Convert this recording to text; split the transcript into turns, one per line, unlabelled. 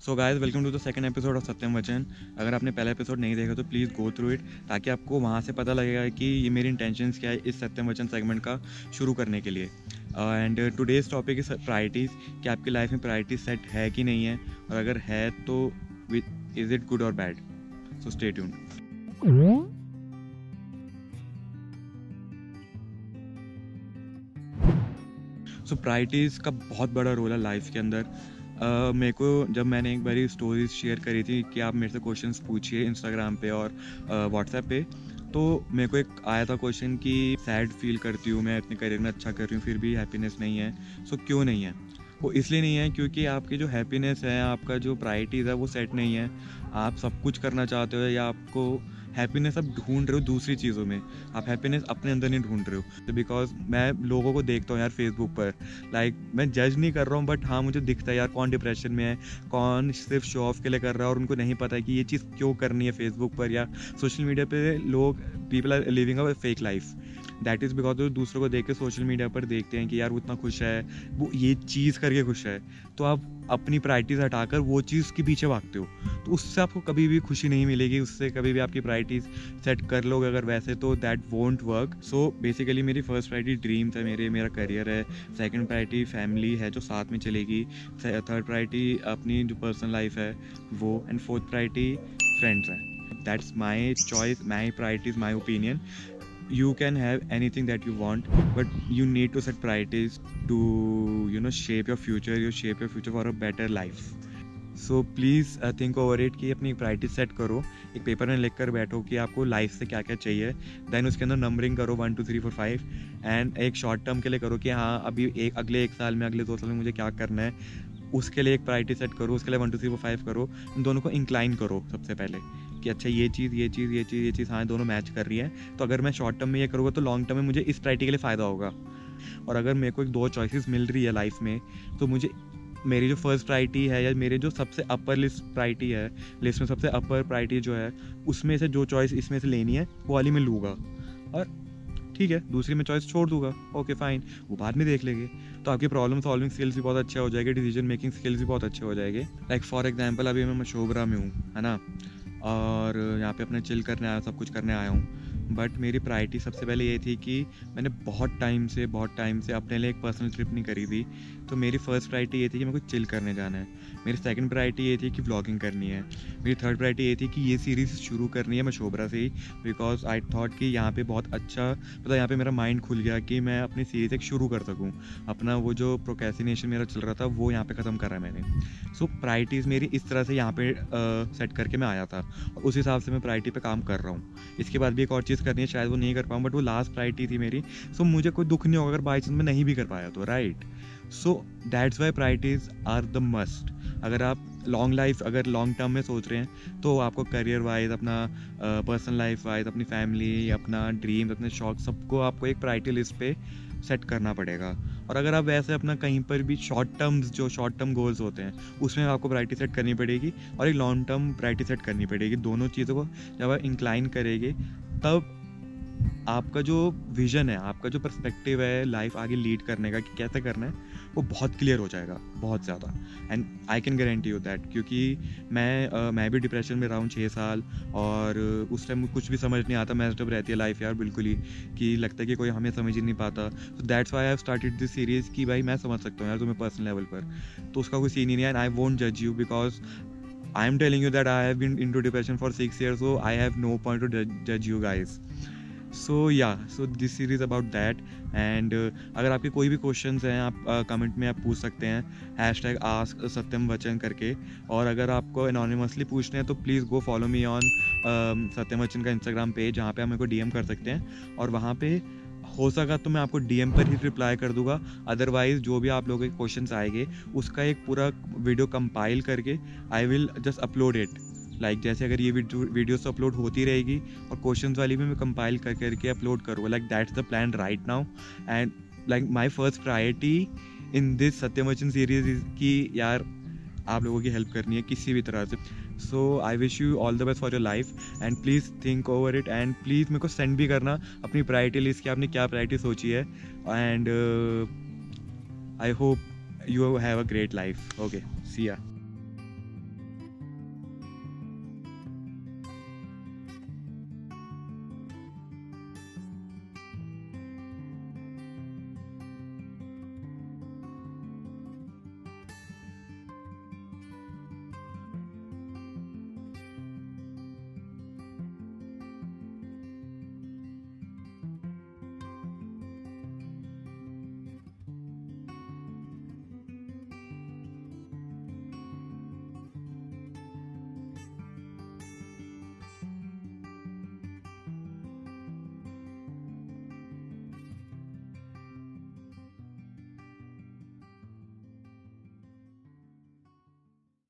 So guys, welcome to the second episode of Satyam Vachan. अगर आपने पहला एपिसोड नहीं देखा तो प्लीज़ गो थ्रू इट, ताकि आपको वहाँ से पता लगेगा कि ये मेरी इंटेंशंस क्या है इस सत्यम वचन सेगमेंट का शुरू करने के लिए। And today's topic is priorities, कि आपकी लाइफ में प्रायोरिटी सेट है कि नहीं है, और अगर है तो इज़ इट गुड और bad. So stay tuned. So priorities का बहुत बड़ा रोल है लाइफ के अंदर। मेरे को जब मैंने एक बारी स्टोरीज शेयर करी थी कि आप मेरे से क्वेश्चंस पूछिए इंस्टाग्राम पे और व्हाट्सएप पे, तो मेरे को एक आया था क्वेश्चन कि सैड फील करती हूँ, मैं अपने करियर में अच्छा कर रही हूँ फिर भी हैप्पीनेस नहीं है। सो क्यों नहीं है? वो इसलिए नहीं है क्योंकि आपकी जो हैप्पीनेस है, आपका जो प्रायोरिटीज़ है वो सेट नहीं है। आप सब कुछ करना चाहते हो या आपको हैप्पीनेस आप ढूंढ रहे हो दूसरी चीज़ों में, आप हैप्पीनेस अपने अंदर नहीं ढूंढ रहे हो। तो बिकॉज मैं लोगों को देखता हूँ यार फेसबुक पर, मैं जज नहीं कर रहा हूँ, बट हाँ मुझे दिखता है यार कौन डिप्रेशन में है, कौन सिर्फ शो ऑफ के लिए कर रहा है और उनको नहीं पता है कि ये चीज़ क्यों करनी है फेसबुक पर या सोशल मीडिया पे। People are living a fake life. That is because वो दूसरों को देख के सोशल मीडिया पर देखते हैं कि यार वो इतना खुश है, वो ये चीज़ करके खुश है, तो आप अपनी प्रायोरिटीज़ हटाकर वो चीज़ के पीछे भागते हो, तो उससे आपको कभी भी खुशी नहीं मिलेगी, उससे कभी भी आपकी प्रायोरिटीज़ सेट कर लोगे अगर वैसे, तो that won't work. So basically मेरी फर्स्ट प्रायोरिटी ड्रीम्स है, मेरा करियर है। सेकंड प्रायोरिटी फैमिली है जो साथ में चलेगी। थर्ड प्रायोरिटी अपनी जो पर्सनल लाइफ है वो, एंड फोर्थ प्रायोरिटी फ्रेंड्स है। That's my choice, my priorities, my opinion. You can have anything that you want, but you need to set priorities to shape your future, for a better life. So please think over it कि अपनी priority set करो, एक paper में लिख कर बैठो कि आपको लाइफ से क्या क्या चाहिए, देन उसके अंदर नंबरिंग करो 1 2 3 4 5, एंड एक शॉर्ट टर्म के लिए करो कि हाँ अभी अगले 1 साल में, अगले 2 साल में मुझे क्या करना है, उसके लिए एक प्रायोरिटी सेट करो, उसके लिए 1 2 3 4 5 करो। इन दोनों को इंक्लाइन करो सबसे पहले कि अच्छा ये चीज़ हाँ दोनों मैच कर रही है, तो अगर मैं शॉर्ट टर्म में ये करूँगा तो लॉन्ग टर्म में मुझे इस प्रायोरिटी के लिए फ़ायदा होगा। और अगर मेरे को एक 2 चॉइसेस मिल रही है लाइफ में, तो मुझे मेरी जो फर्स्ट प्रायोरिटी है या मेरे जो सबसे अपर लिस्ट में सबसे अपर प्रायोरिटी जो है, उसमें से जो चॉइस इसमें से लेनी है वो वाली मैं लूँगा, और ठीक है दूसरी में चॉइस छोड़ दूंगा, ओके फाइन, वो बाद में देख लेंगे। तो आपकी प्रॉब्लम सॉल्विंग स्किल्स भी बहुत अच्छे हो जाएगी, डिसीजन मेकिंग स्किल्स भी बहुत अच्छे हो जाएंगे। लाइक फॉर एग्जांपल अभी मैं मशोबरा में हूँ, है ना, और यहाँ पे अपने चिल करने आया, सब कुछ करने आया हूँ, बट मेरी प्रायोरिटी सबसे पहले ये थी कि मैंने बहुत टाइम से अपने लिए एक पर्सनल ट्रिप नहीं करी थी। तो मेरी फर्स्ट प्रायोरिटी ये थी कि मेरे को चिल करने जाना है। मेरी सेकंड प्रायोरिटी ये थी कि व्लॉगिंग करनी है। मेरी थर्ड प्रायोरिटी ये थी कि ये सीरीज़ शुरू करनी है मशोबरा से ही, बिकॉज आई थॉट कि यहाँ पे बहुत अच्छा, मतलब यहाँ पे मेरा माइंड खुल गया कि मैं अपनी सीरीज़ एक शुरू कर सकूँ। अपना वो जो प्रोक्रेस्टिनेशन मेरा चल रहा था वो यहाँ पे ख़त्म करा मैंने। सो प्रायोरिटीज़ मेरी इस तरह से यहाँ पे सेट करके मैं आया था, और उस हिसाब से मैं प्रायोरिटी पे काम कर रहा हूँ। इसके बाद भी एक और चीज़ करनी है, शायद वो नहीं कर पाऊँ, बट वो लास्ट प्रायोरिटी थी मेरी। सो मुझे कोई दुख नहीं होगा अगर बाई चांस मैं नहीं भी कर पाया तो, right. So that's why priorities are the must. अगर आप अगर लॉन्ग टर्म में सोच रहे हैं, तो आपको करियर वाइज, अपना पर्सनल लाइफ वाइज, अपनी फैमिली, अपना ड्रीम, अपने शौक, सबको आपको एक प्रायोरिटी लिस्ट पे सेट करना पड़ेगा। और अगर आप वैसे अपना कहीं पर भी शॉर्ट टर्म गोल्स होते हैं उसमें आपको प्रायोरिटी सेट करनी पड़ेगी, और एक लॉन्ग टर्म प्रायोरिटी सेट करनी पड़ेगी। दोनों चीज़ों को जब आप इंक्लाइन करेंगे, तब आपका जो विजन है, आपका जो पर्सपेक्टिव है लाइफ आगे लीड करने का कि कैसे करना है, वो बहुत क्लियर हो जाएगा, बहुत ज़्यादा। And I can guarantee you that, क्योंकि मैं भी डिप्रेशन में रहा हूँ 6 साल, और उस टाइम कुछ भी समझ नहीं आता, मैस्ड अप रहती है लाइफ यार बिल्कुल ही, कि लगता है कि कोई हमें समझ ही नहीं पाता। तो that's why I have started this series कि भाई मैं समझ सकता हूँ यार तुम्हें पर्सनल लेवल पर, तो उसका कोई सीन ही नहीं है, एंड आई वोंट जज you, because I am telling you that I have been into depression for 6 years, so I have no point to judge you guys. So this series about that, and अगर आपके कोई भी questions हैं आप comment में आप पूछ सकते हैं, #AskSatyamVachan करके। और अगर आपको एनोनिमसली पूछने हैं तो please go follow me on Satyam Vachan का इंस्टाग्राम पेज, जहाँ पे आप मेरे को DM कर सकते हैं, और वहाँ पे हो सका तो मैं आपको DM पर ही रिप्लाई कर दूंगा। अदरवाइज जो भी आप लोगों के क्वेश्चंस आएंगे उसका एक पूरा वीडियो कंपाइल करके I will just upload it. Like जैसे अगर ये वीडियोस अपलोड होती रहेगी और क्वेश्चंस वाली भी मैं कंपाइल करके अपलोड करूँगा। Like that's the plan right now, and like my first priority in this Satyam Vachan series is कि यार आप लोगों की हेल्प करनी है किसी भी तरह से। So I wish you all the best for your life, and please think over it, and please मेरे को सेंड भी करना अपनी प्रायोरिटी लिस्ट की, आपने क्या प्रायोरिटी सोची है, and I hope you have a great life. Okay, see या।